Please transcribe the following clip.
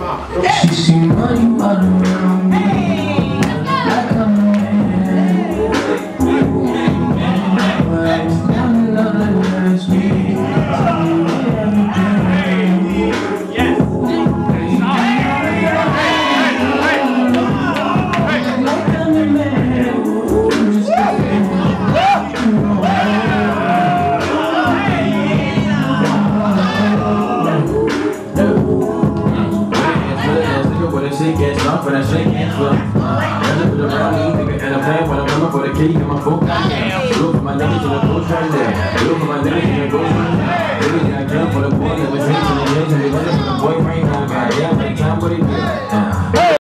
She see money all around me, like I'm a man. But it's not love that hurts me. Tell me everything. Like I'm a man. Just shit gets off when I shake hands for them. Running with around me, nigga, and I'm playing when I'm coming for the key in my phone. Look for my niggas in the ghost right there. Look for my niggas in the ghost right there. Niggas got jump for the boy that was changing the years and they running for the boy right now. Goddamn, like time what he did.